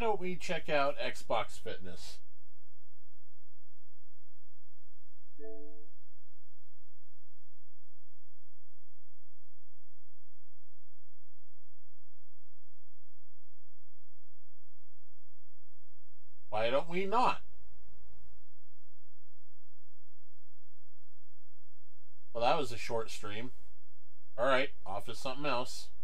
don't we check out Xbox Fitness? Why don't we not? Well, that was a short stream. Alright, off to something else.